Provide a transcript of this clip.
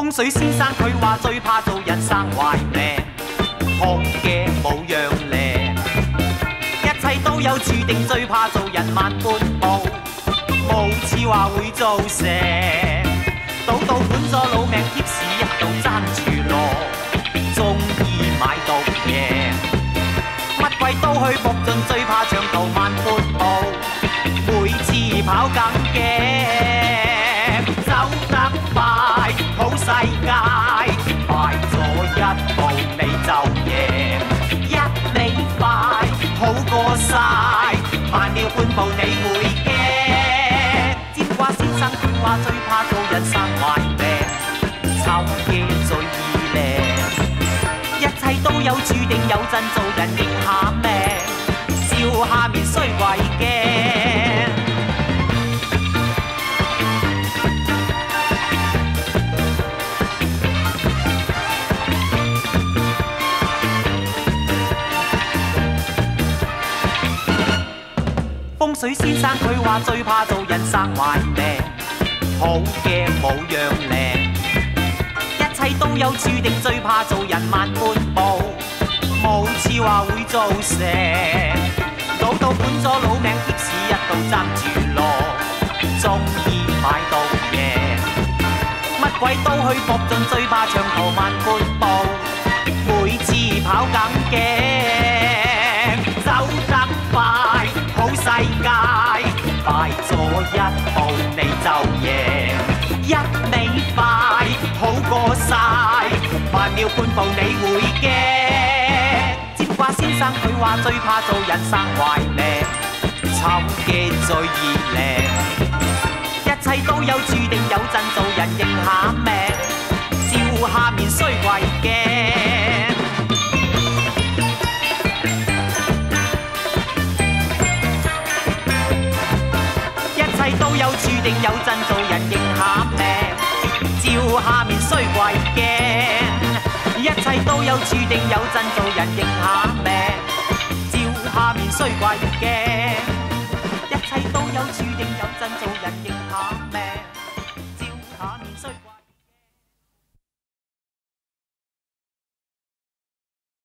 風水先生佢話最怕做人生壞命，好嘅冇樣靚，一切都有注定，最怕做人慢半步，冇似話會做成，賭到本咗老命，貼士一度爭住攞，終於買到贏，乜鬼都去搏盡，最怕長途慢半步，每次跑更驚。 走得快，好世界，快咗一步你就贏，一你快好過晒，慢了半步你會驚。占卦先生佢話最怕做人生壞命，醜嘅最易靚，一切都有注定，有陣做人認下命，照下面衰鬼驚。 風水先生佢話最怕做人生壞命，好嘅冇樣靚，一切都有注定，最怕做人慢半步，冇似話會做成，賭到本咗老命，貼士一度爭住攞，終於買到贏，乜鬼都去搏盡，最怕長途慢半步，每次跑更驚，走得快。 好世界，快咗一步你就贏，一你快好過晒，慢了半步你會驚。占卦先生佢話最怕做人生壞命，醜嘅最易靚，一切都有注定，有陣做人認下命，照下面衰鬼驚。 都有注定，有陣做人認下命，照下面衰鬼驚。一切都有注定，有陣做人認下命，照下面衰鬼驚。一切都有注定，有陣做人認。